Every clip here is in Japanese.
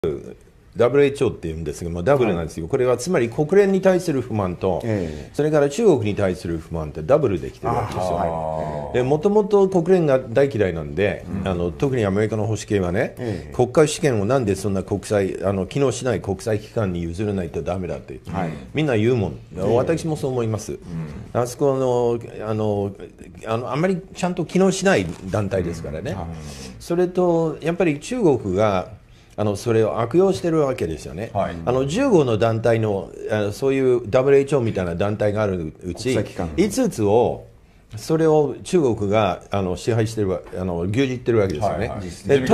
WHO っていうんですが、ダブルなんですよ、これはつまり国連に対する不満と、それから中国に対する不満ってダブルできてるわけですよ。でもともと国連が大嫌いなんで、特にアメリカの保守系はね、国家主権をなんでそんな機能しない国際機関に譲らないとダメだって、みんな言うもん、私もそう思います。あそこあんまりちゃんと機能しない団体ですからね。それとやっぱり中国がそれを悪用してるわけですよね。15の団体のそういう WHO みたいな団体があるうち5つをそれを中国が支配してる牛耳ってるわけですよね。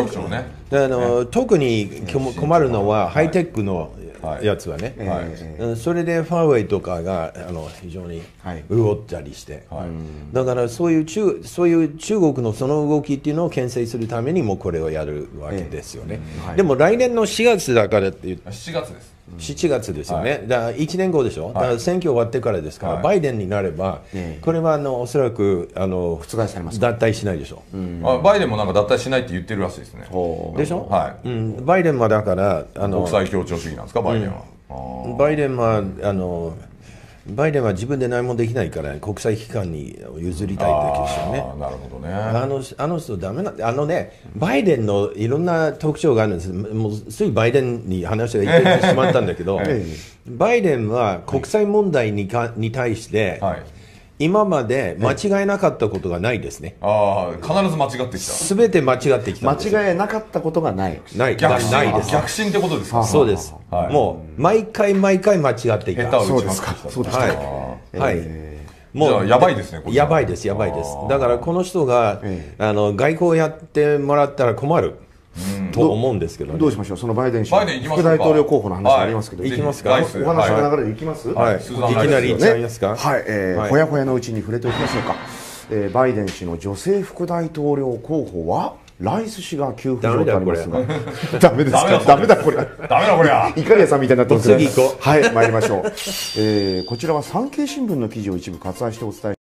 特に困るのはハイテクのやつはね、それでファーウェイとかが非常に潤ったりして、だからそういう中国のその動きっていうのを牽制するためにもこれをやるわけですよね。でも来年の4月だからって 7月です。 7月ですよね。だから1年後でしょ。だから選挙終わってからですから、バイデンになればこれはおそらく覆されます。 脱退しないでしょう。バイデンもなんか脱退しないって言ってるらしいですね。 でしょ。バイデンはだから国際協調主義なんですか、バイデンは。 バイデンは自分で何もできないから国際機関に譲りたいわけですよね。 なるほどね。 あの人ダメなバイデンのいろんな特徴があるんです。もうついバイデンに話がいってしまったんだけど、バイデンは国際問題に対して、今まで間違えなかったことがないですね。 必ず間違ってきた。 すべて間違ってきた。 間違えなかったことがない。 ないです。 逆進ってことですか。 そうです。もう毎回間違っていた。 そうですか。そうですか。 はい。もうやばいですね。 やばいです。だからこの人が外交やってもらったら困る。と思うんですけど、 どうしましょう。そのバイデン氏副大統領候補の話がありますけど、 行きますか。 お話の流れで行きます。 いきなり行っちゃいますか。 ほやほやのうちに触れておきましょうか。バイデン氏の女性副大統領候補はライス氏が急浮上とありますが、ダメですか。ダメだこれ。イカリアさんみたいになってますね。はい、参りましょう。こちらは産経新聞の記事を一部割愛してお伝え